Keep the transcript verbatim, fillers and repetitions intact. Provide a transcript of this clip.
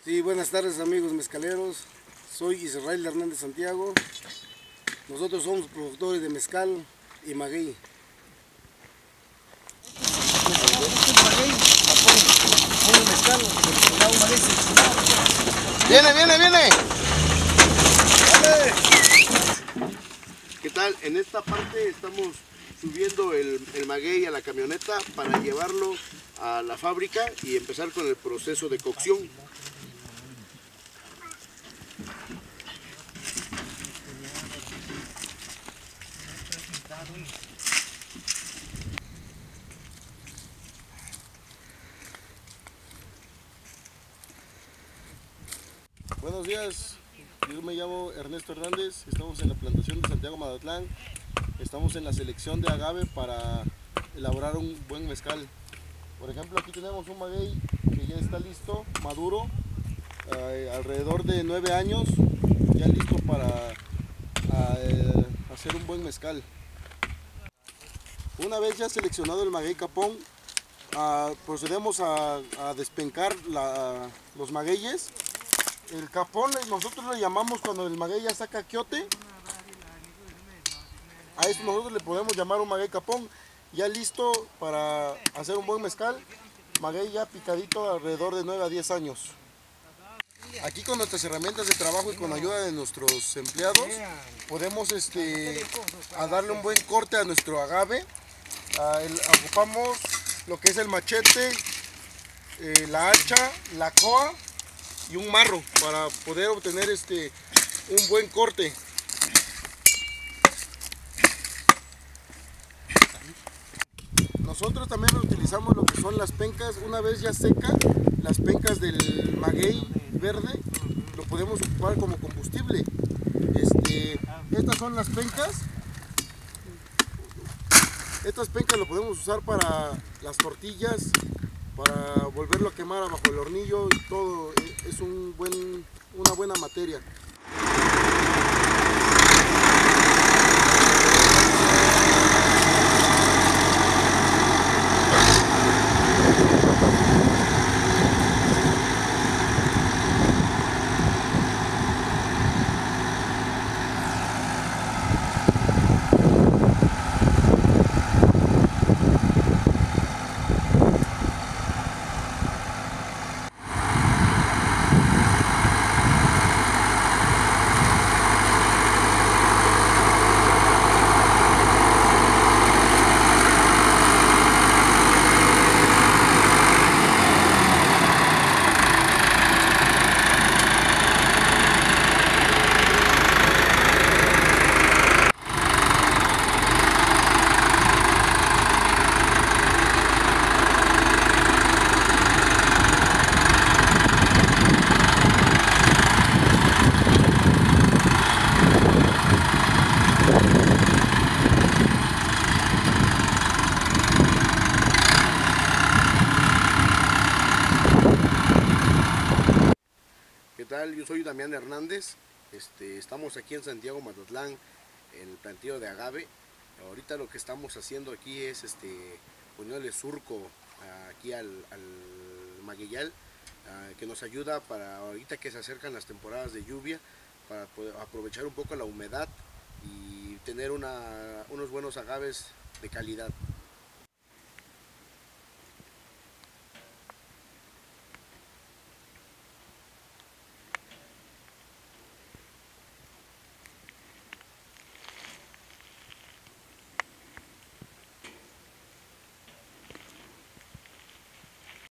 Sí, buenas tardes amigos mezcaleros, soy Israel Hernández Santiago. Nosotros somos productores de mezcal y maguey. Viene, viene, viene. ¡Dale! ¿Qué tal? En esta parte estamos subiendo el, el maguey a la camioneta para llevarlo a la fábrica y empezar con el proceso de cocción. Buenos días, yo me llamo Ernesto Hernández, estamos en la plantación de Santiago Madatlán, estamos en la selección de agave para elaborar un buen mezcal. Por ejemplo, aquí tenemos un maguey que ya está listo, maduro, eh, alrededor de nueve años, ya listo para eh, hacer un buen mezcal. Una vez ya seleccionado el maguey capón, uh, procedemos a, a despencar la, los magueyes. El capón nosotros le llamamos cuando el maguey ya saca quiote. A esto nosotros le podemos llamar un maguey capón, ya listo para hacer un buen mezcal. Maguey ya picadito alrededor de nueve a diez años. Aquí con nuestras herramientas de trabajo y con ayuda de nuestros empleados podemos este, a darle un buen corte a nuestro agave. Uh, el, ocupamos lo que es el machete, eh, la hacha, la coa y un marro para poder obtener este un buen corte. Nosotros también utilizamos lo que son las pencas. Una vez ya seca, las pencas del maguey verde lo podemos ocupar como combustible. Este, estas son las pencas. Estas pencas lo podemos usar para las tortillas, para volverlo a quemar abajo el hornillo y todo. Es un buen, una buena materia. ¿Qué tal? Yo soy Damián Hernández. Este, estamos aquí en Santiago Madatlán, en el planteo de agave. Ahorita lo que estamos haciendo aquí es este, poniéndole surco uh, aquí al, al magueyal, uh, que nos ayuda para ahorita que se acercan las temporadas de lluvia, para poder aprovechar un poco la humedad y tener una, unos buenos agaves de calidad.